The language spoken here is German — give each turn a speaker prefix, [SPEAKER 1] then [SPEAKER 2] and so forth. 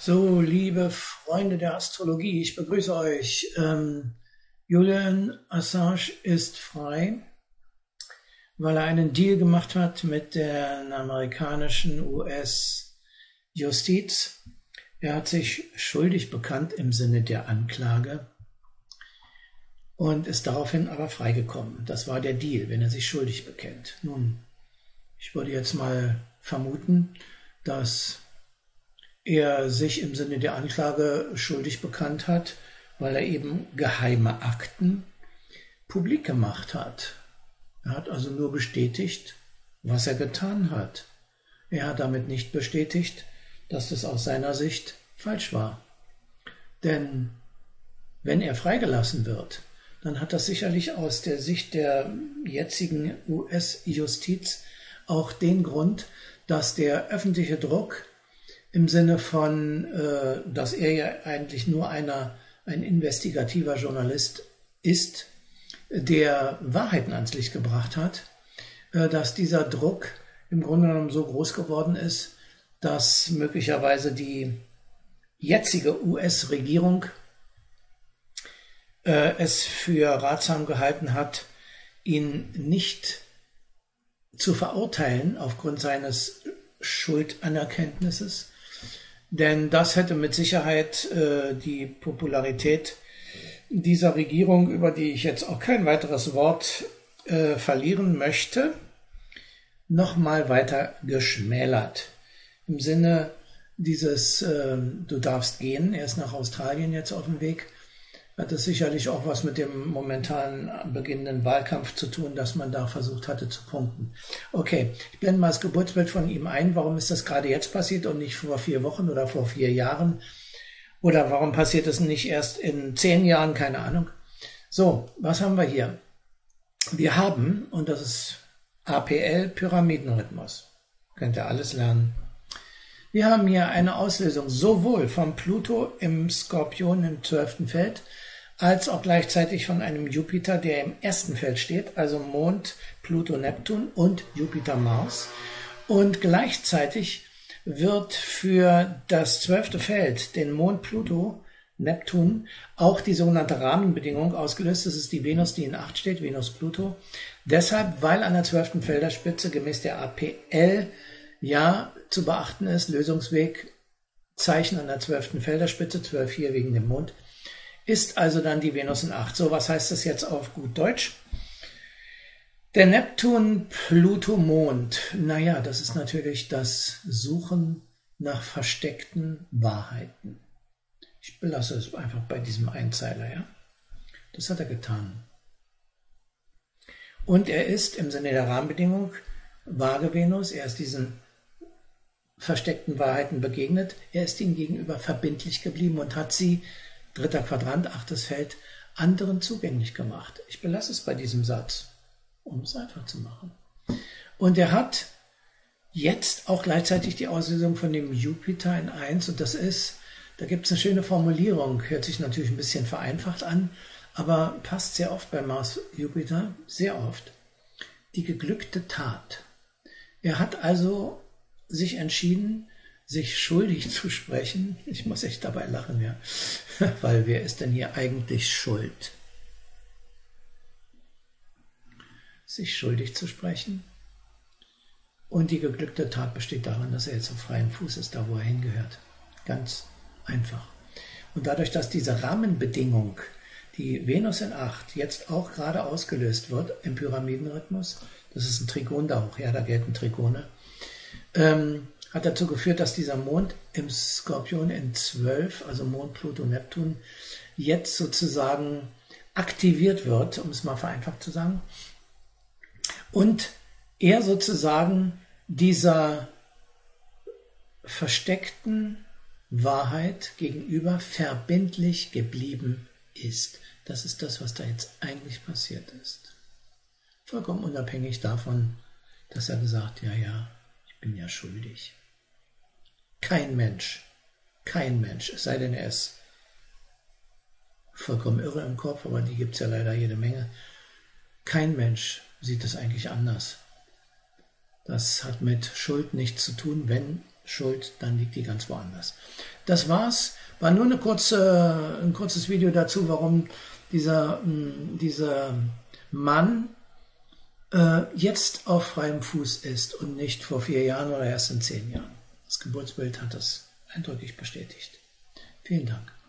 [SPEAKER 1] So, liebe Freunde der Astrologie, ich begrüße euch. Julian Assange ist frei, weil er einen Deal gemacht hat mit der amerikanischen US-Justiz. Er hat sich schuldig bekannt im Sinne der Anklage und ist daraufhin aber freigekommen. Das war der Deal, wenn er sich schuldig bekennt. Nun, ich würde jetzt mal vermuten, dass er sich im Sinne der Anklage schuldig bekannt hat, weil er eben geheime Akten publik gemacht hat. Er hat also nur bestätigt, was er getan hat. Er hat damit nicht bestätigt, dass das aus seiner Sicht falsch war. Denn wenn er freigelassen wird, dann hat das sicherlich aus der Sicht der jetzigen US-Justiz auch den Grund, dass der öffentliche Druck im Sinne von, dass er ja eigentlich nur ein investigativer Journalist ist, der Wahrheiten ans Licht gebracht hat, dass dieser Druck im Grunde genommen so groß geworden ist, dass möglicherweise die jetzige US-Regierung es für ratsam gehalten hat, ihn nicht zu verurteilen aufgrund seines Schuldanerkenntnisses. Denn das hätte mit Sicherheit die Popularität dieser Regierung, über die ich jetzt auch kein weiteres Wort verlieren möchte, nochmal weiter geschmälert. Im Sinne dieses, du darfst gehen, er ist nach Australien jetzt auf dem Weg, hat es sicherlich auch was mit dem momentan beginnenden Wahlkampf zu tun, dass man da versucht hatte zu punkten. Okay, ich blende mal das Geburtsbild von ihm ein. Warum ist das gerade jetzt passiert und nicht vor 4 Wochen oder vor 4 Jahren? Oder warum passiert es nicht erst in 10 Jahren? Keine Ahnung. So, was haben wir hier? Wir haben, und das ist APL, Pyramidenrhythmus. Könnt ihr alles lernen. Wir haben hier eine Auslösung sowohl vom Pluto im Skorpion im 12. Feld, als auch gleichzeitig von einem Jupiter, der im 1. Feld steht, also Mond, Pluto, Neptun und Jupiter, Mars. Und gleichzeitig wird für das 12. Feld, den Mond, Pluto, Neptun, auch die sogenannte Rahmenbedingung ausgelöst. Das ist die Venus, die in 8 steht, Venus, Pluto. Deshalb, weil an der 12. Felderspitze gemäß der APL ja zu beachten ist, Lösungsweg, Zeichen an der 12. Felderspitze, 12 hier wegen dem Mond, ist also dann die Venus in 8. So, was heißt das jetzt auf gut Deutsch? Der Neptun, Pluto, Mond, naja, das ist natürlich das Suchen nach versteckten Wahrheiten. Ich belasse es einfach bei diesem Einzeiler, ja. Das hat er getan. Und er ist im Sinne der Rahmenbedingung Waage Venus, er ist diesen versteckten Wahrheiten begegnet, er ist ihnen gegenüber verbindlich geblieben und hat sie, 3. Quadrant, 8. Feld, anderen zugänglich gemacht. Ich belasse es bei diesem Satz, um es einfach zu machen. Und er hat jetzt auch gleichzeitig die Auslösung von dem Jupiter in 1 und das ist, da gibt es eine schöne Formulierung, hört sich natürlich ein bisschen vereinfacht an, aber passt sehr oft bei Mars Jupiter, sehr oft, die geglückte Tat. Er hat also sich entschieden, sich schuldig zu sprechen. Ich muss echt dabei lachen, ja. Weil wer ist denn hier eigentlich schuld? Sich schuldig zu sprechen. Und die geglückte Tat besteht darin, dass er jetzt auf freiem Fuß ist, da wo er hingehört. Ganz einfach. Und dadurch, dass diese Rahmenbedingung, die Venus in 8, jetzt auch gerade ausgelöst wird im Pyramidenrhythmus, das ist ein Trigon da hoch, ja, da gelten Trigone, hat dazu geführt, dass dieser Mond im Skorpion in 12, also Mond, Pluto, Neptun, jetzt sozusagen aktiviert wird, um es mal vereinfacht zu sagen, und er sozusagen dieser versteckten Wahrheit gegenüber verbindlich geblieben ist. Das ist das, was da jetzt eigentlich passiert ist. Vollkommen unabhängig davon, dass er gesagt, ja, ich bin ja schuldig. Kein Mensch, es sei denn, er ist vollkommen irre im Kopf, aber die gibt es ja leider jede Menge. Kein Mensch sieht es eigentlich anders. Das hat mit Schuld nichts zu tun, wenn Schuld, dann liegt die ganz woanders. Das war's. War nur ein kurzes Video dazu, warum dieser Mann jetzt auf freiem Fuß ist und nicht vor 4 Jahren oder erst in 10 Jahren. Das Geburtsbild hat das eindrücklich bestätigt. Vielen Dank.